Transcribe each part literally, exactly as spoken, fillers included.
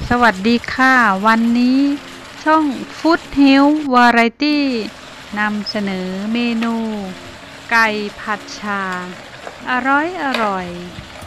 สวัสดีค่ะวันนี้ช่องฟู้ดเฮลท์วาไรตี้นำเสนอเมนูไก่ผัดชาอร่อยอร่อย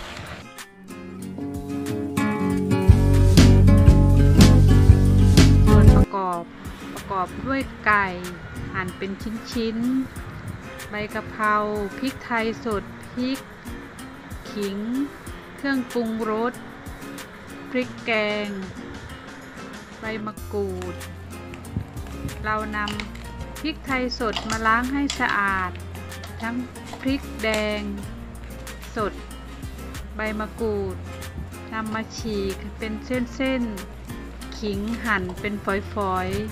ส่วนประกอบประกอบด้วยไก่หั่นเป็นชิ้นๆใบกะเพราพริกไทยสดพริกขิงเครื่องปรุงรสพริกแกงใบมะกรูดเรานำพริกไทยสดมาล้างให้สะอาดทั้งพริกแดงสดใบมะกรูดนำมาฉีกเป็นเส้นๆขิงหั่นเป็นฝอยๆ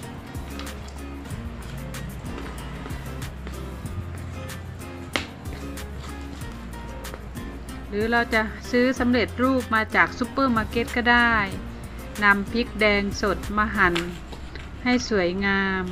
หรือเราจะซื้อสำเร็จรูปมาจากซุปเปอร์มาร์เก็ตก็ได้นำพริกแดงสดมาหั่นให้สวยงาม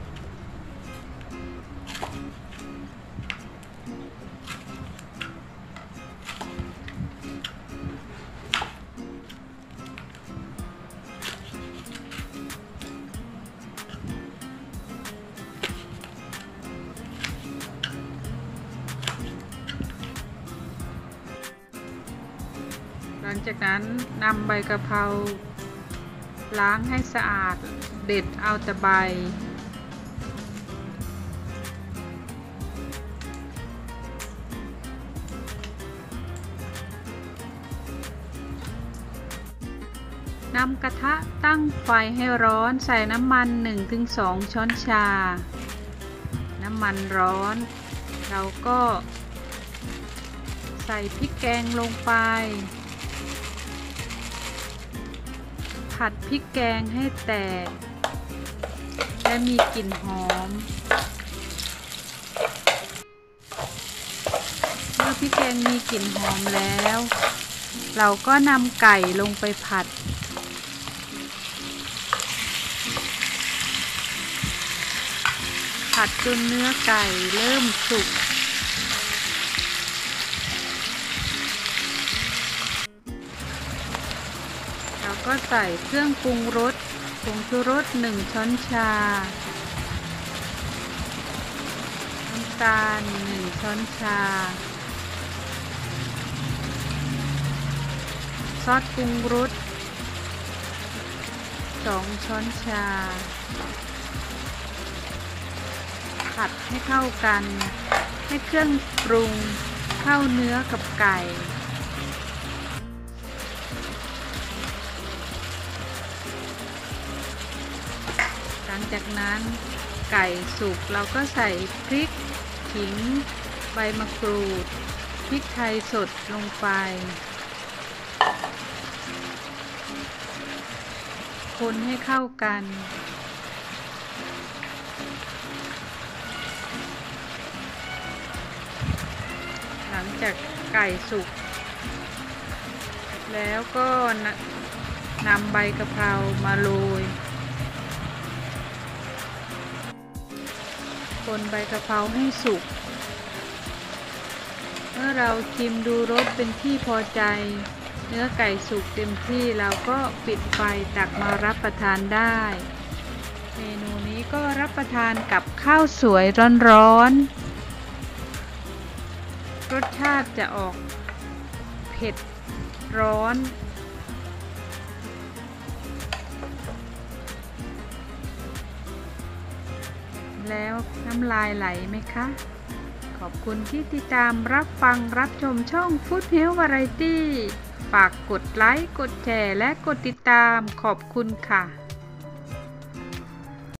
หลังจากนั้นนำใบกะเพราล้างให้สะอาดเด็ดเอาแต่ใบนำกระทะตั้งไฟให้ร้อนใส่น้ำมัน หนึ่งถึงสอง ช้อนชาน้ำมันร้อนเราก็ใส่พริกแกงลงไปผัดพริกแกงให้แตกและมีกลิ่นหอมเมื่อพริกแกงมีกลิ่นหอมแล้วเราก็นำไก่ลงไปผัดผัดจนเนื้อไก่เริ่มสุกเราก็ใส่เครื่องปรุงรสผงชูรสหนึ่งช้อนชาน้ำตาลหนึ่งช้อนชาซอสปรุงรสสองช้อนชาผัดให้เข้ากันให้เครื่องปรุงเข้าเนื้อกับไก่หลังจากนั้นไก่สุกเราก็ใส่พริกขิงใบมะกรูดพริกไทยสดลงไปคนให้เข้ากันหลังจากไก่สุกแล้วก็นำใบกะเพรามาโรยคนใบกะเพราให้สุกเมื่อเราชิมดูรสเป็นที่พอใจเนื้อไก่สุกเต็มที่เราก็ปิดไฟตักมารับประทานได้เมนูนี้ก็รับประทานกับข้าวสวยร้อนๆรสชาติจะออกเผ็ดร้อนแล้วน้ำลายไหลไหมคะขอบคุณที่ติดตามรับฟังรับชมช่อง Food Health Variety ฝากกดไลค์กดแชร์และกดติดตามขอบคุณค่ะ